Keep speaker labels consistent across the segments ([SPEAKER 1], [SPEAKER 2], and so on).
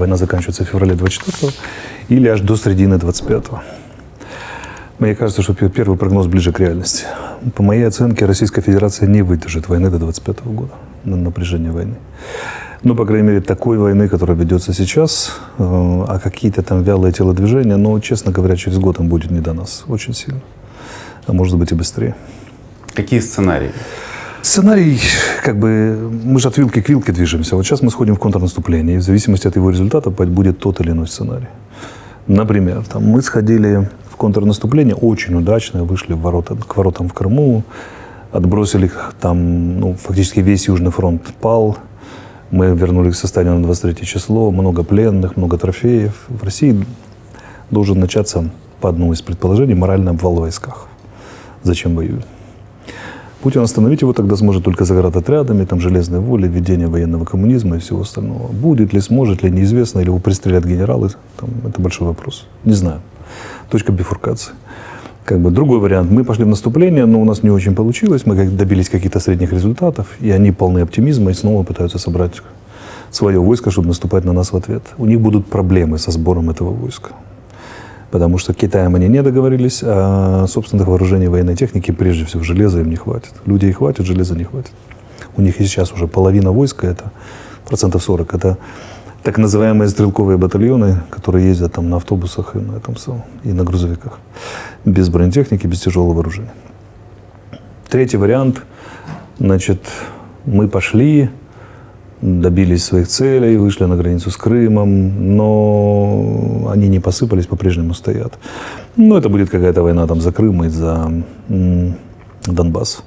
[SPEAKER 1] Война заканчивается в феврале 24-го или аж до середины 25-го. Мне кажется, что первый прогноз ближе к реальности. По моей оценке, Российская Федерация не выдержит войны до 25-го года, на напряжение войны. Ну, по крайней мере, такой войны, которая ведется сейчас, а какие-то там вялые телодвижения, но, честно говоря, через год им будет не до нас очень сильно. А может быть и быстрее.
[SPEAKER 2] Какие сценарии?
[SPEAKER 1] Сценарий, как бы, мы же от вилки к вилке движемся. Вот сейчас мы сходим в контрнаступление, и в зависимости от его результата будет тот или иной сценарий. Например, там, мы сходили в контрнаступление очень удачно, вышли к воротам в Крыму, отбросили их там, ну, фактически весь Южный фронт пал. Мы вернулись к состоянию на 23 число, много пленных, много трофеев. В России должен начаться, по одному из предположений, моральный обвал в войсках. Зачем воюют? Путин остановить его тогда сможет только заградотрядами, там, железной волей, введение военного коммунизма и всего остального. Будет ли, сможет ли, неизвестно, или его пристрелят генералы, там, это большой вопрос. Не знаю. Точка бифуркации. Как бы другой вариант. Мы пошли в наступление, но у нас не очень получилось. Мы добились каких-то средних результатов, и они полны оптимизма и снова пытаются собрать свое войско, чтобы наступать на нас в ответ. У них будут проблемы со сбором этого войска. Потому что с Китаем они не договорились, а собственных вооружений военной техники, прежде всего, железа им не хватит. Людей хватит, железа не хватит. У них и сейчас уже половина войска, это 40%, это так называемые стрелковые батальоны, которые ездят там на автобусах и на грузовиках. Без бронетехники, без тяжелого вооружения. Третий вариант. Значит, мы пошли, добились своих целей, вышли на границу с Крымом, но они не посыпались, по-прежнему стоят. Ну, это будет какая-то война там за Крым и за Донбасс.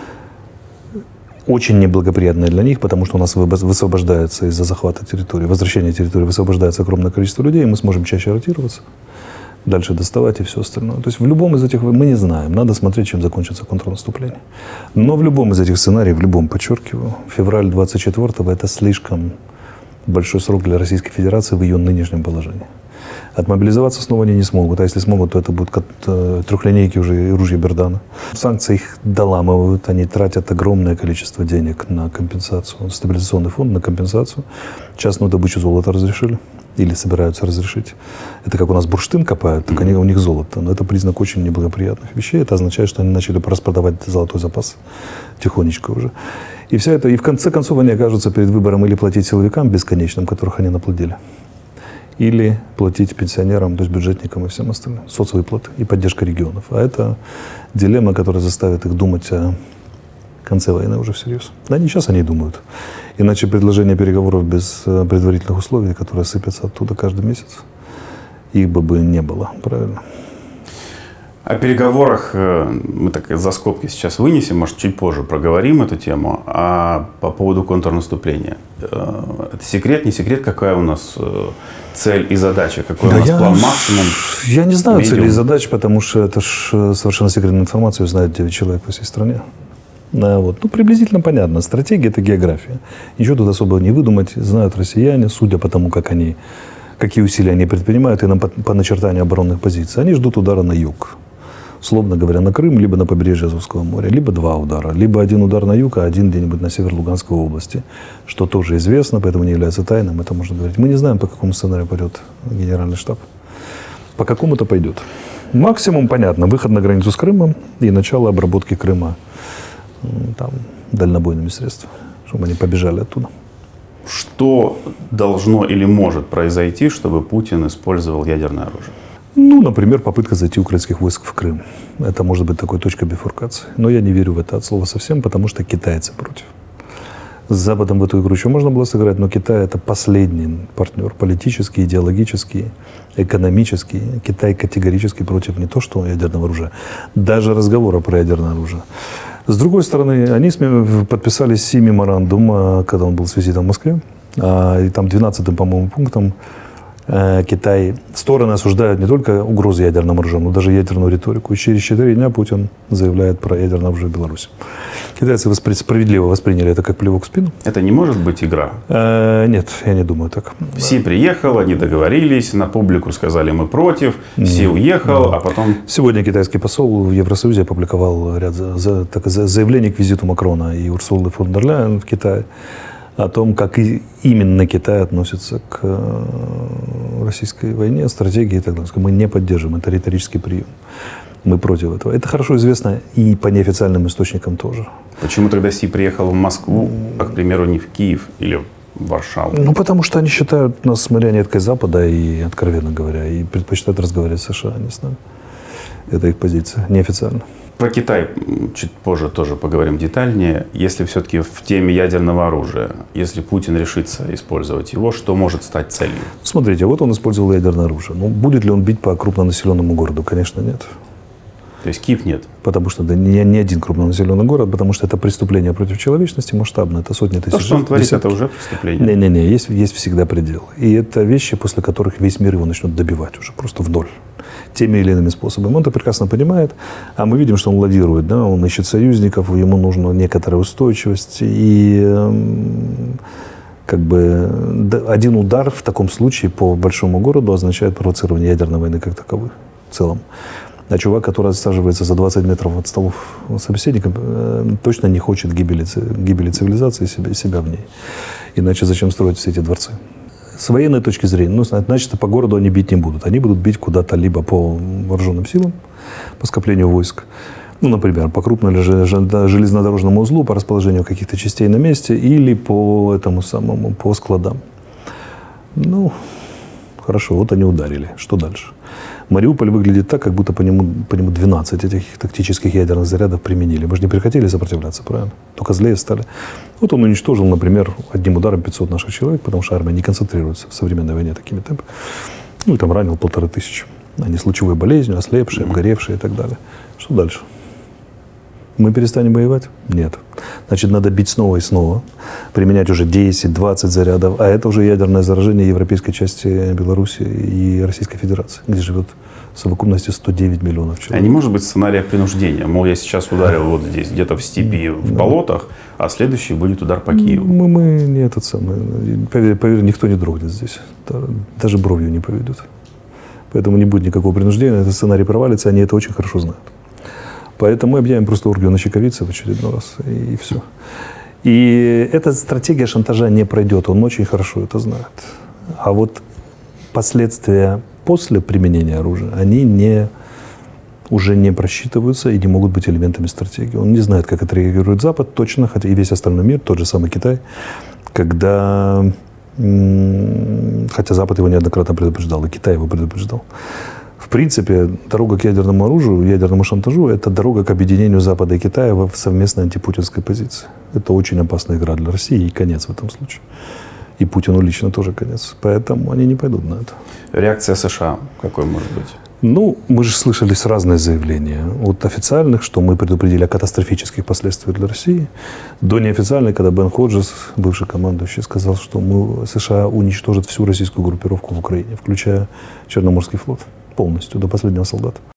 [SPEAKER 1] Очень неблагоприятная для них, потому что у нас высвобождается из-за захвата территории, возвращения территории, высвобождается огромное количество людей, и мы сможем чаще ротироваться, дальше доставать и все остальное. То есть в любом из этих, мы не знаем, надо смотреть, чем закончится контрнаступление. Но в любом из этих сценариев, в любом, подчеркиваю, февраль 24-го это слишком большой срок для Российской Федерации в ее нынешнем положении. Отмобилизоваться снова они не смогут, а если смогут, то это будут трехлинейки уже и ружья Бердана. Санкции их доламывают, они тратят огромное количество денег на компенсацию, стабилизационный фонд на компенсацию. Частную добычу золота разрешили или собираются разрешить. Это как у нас бурштин копают, так у них золото. Но это признак очень неблагоприятных вещей. Это означает, что они начали распродавать золотой запас тихонечко уже. И все это, и в конце концов они окажутся перед выбором или платить силовикам бесконечным, которых они наплодили, или платить пенсионерам, то есть бюджетникам и всем остальным, соцвыплаты и поддержка регионов. А это дилемма, которая заставит их думать о конце войны уже всерьез. Да, не сейчас они думают. Иначе предложение переговоров без предварительных условий, которые сыпятся оттуда каждый месяц, их бы не было, правильно?
[SPEAKER 2] О переговорах мы так за скобки сейчас вынесем, может, чуть позже проговорим эту тему. А по поводу контрнаступления. Это секрет, не секрет, какая у нас цель и задача? Какой у нас план максимум?
[SPEAKER 1] Я не знаю цели и задач, потому что это же совершенно секретная информация, знает 9 человек по всей стране. Вот. Ну, приблизительно понятно. Стратегия – это география. Ничего тут особо не выдумать. Знают россияне, судя по тому, какие усилия они предпринимают и по начертанию оборонных позиций. Они ждут удара на юг. Условно говоря, на Крым, либо на побережье Азовского моря, либо 2 удара, либо 1 удар на юг, а 1 где-нибудь на север Луганской области, что тоже известно, поэтому не является тайным, это можно говорить. Мы не знаем, по какому сценарию пойдет генеральный штаб. По какому-то пойдет. Максимум, понятно, выход на границу с Крымом и начало обработки Крыма там, дальнобойными средствами, чтобы они побежали оттуда.
[SPEAKER 2] Что должно или может произойти, чтобы Путин использовал ядерное оружие?
[SPEAKER 1] Ну, например, попытка зайти украинских войск в Крым. Это может быть такой точкой бифуркации. Но я не верю в это от слова совсем, потому что китайцы против. С Западом в эту игру еще можно было сыграть, но Китай – это последний партнер. Политический, идеологический, экономический. Китай категорически против не то что ядерного оружия, даже разговора про ядерное оружие. С другой стороны, они подписали меморандум, когда он был с визитом в Москве. И там 12-м, по-моему, пунктом Китай, стороны осуждают не только угрозы ядерным оружием, но даже ядерную риторику. И через 4 дня Путин заявляет про ядерное оружие в Беларуси. Китайцы справедливо восприняли это как плевок в спину.
[SPEAKER 2] Это не может быть игра?
[SPEAKER 1] Нет, я не думаю так.
[SPEAKER 2] Си приехал, они договорились, на публику сказали мы против, Си уехал, а потом...
[SPEAKER 1] Сегодня китайский посол в Евросоюзе опубликовал ряд заявлений к визиту Макрона и Урсулы фон дер Ляйен в Китае. о том, как именно Китай относится к российской войне, стратегии и так далее. Мы не поддерживаем, это риторический прием. Мы против этого. Это хорошо известно и по неофициальным источникам тоже.
[SPEAKER 2] Почему тогда Си приехал в Москву, а, к примеру, не в Киев или в Варшаву?
[SPEAKER 1] Ну, потому что они считают нас марионеткой Запада, и, откровенно говоря, и предпочитают разговаривать с США, а не с нами. Это их позиция, неофициально.
[SPEAKER 2] Про Китай чуть позже тоже поговорим детальнее. Если все-таки в теме ядерного оружия, если Путин решится использовать его, что может стать целью?
[SPEAKER 1] Смотрите, вот он использовал ядерное оружие. Ну, будет ли он бить по крупнонаселенному городу? Конечно, нет.
[SPEAKER 2] То есть Киев нет?
[SPEAKER 1] Потому что да, не один крупнонаселенный город, потому что это преступление против человечности масштабное, это сотни тысяч.
[SPEAKER 2] То, что он творит, это уже преступление?
[SPEAKER 1] Не-не-не, есть всегда предел. И это вещи, после которых весь мир его начнет добивать уже просто вдоль. Теми или иными способами. Он это прекрасно понимает, а мы видим, что он ладирует, да? Он ищет союзников, ему нужна некоторая устойчивость. И как бы один удар в таком случае по большому городу означает провоцирование ядерной войны как таковой в целом. А чувак, который отсаживается за 20 метров от столов собеседника, точно не хочет гибели цивилизации и себя в ней. Иначе зачем строить все эти дворцы? С военной точки зрения, ну, значит, по городу они бить не будут. Они будут бить куда-то либо по вооруженным силам, по скоплению войск, ну, например, по крупному железнодорожному узлу, по расположению каких-то частей на месте, или по этому самому, по складам. Ну, хорошо, вот они ударили. Что дальше? Мариуполь выглядит так, как будто по нему 12 этих тактических ядерных зарядов применили. Мы же не прекратили сопротивляться, правильно? Только злее стали. Вот он уничтожил, например, одним ударом 500 наших человек, потому что армия не концентрируется в современной войне такими темпами. Ну и там ранил 1500. Они с лучевой болезнью, ослепшие, обгоревшие и так далее. Что дальше? Мы перестанем воевать? Нет. Значит, надо бить снова и снова, применять уже 10-20 зарядов, а это уже ядерное заражение европейской части Беларуси и Российской Федерации, где живет в совокупности 109 миллионов человек.
[SPEAKER 2] А не может быть сценария принуждения? Мол, я сейчас ударил вот здесь, где-то в степи, в болотах, а следующий будет удар по Киеву.
[SPEAKER 1] Мы не этот самый. Поверь, никто не дрогнет здесь. Даже бровью не поведут. Поэтому не будет никакого принуждения, этот сценарий провалится, они это очень хорошо знают. Поэтому мы объявим просто оргию на чековице в очередной раз, и все. И эта стратегия шантажа не пройдет, он очень хорошо это знает. А вот последствия после применения оружия, они уже не просчитываются и не могут быть элементами стратегии. Он не знает, как отреагирует Запад точно, хотя и весь остальной мир, тот же самый Китай, хотя Запад его неоднократно предупреждал, и Китай его предупреждал. В принципе, дорога к ядерному оружию, ядерному шантажу – это дорога к объединению Запада и Китая в совместной антипутинской позиции. Это очень опасная игра для России и конец в этом случае. И Путину лично тоже конец. Поэтому они не пойдут на это.
[SPEAKER 2] Реакция США какой может быть?
[SPEAKER 1] Ну, мы же слышали разные заявления. От официальных, что мы предупредили о катастрофических последствиях для России, до неофициальной, когда Бен Ходжес, бывший командующий, сказал, что США уничтожат всю российскую группировку в Украине, включая Черноморский флот. Полностью, до последнего солдата.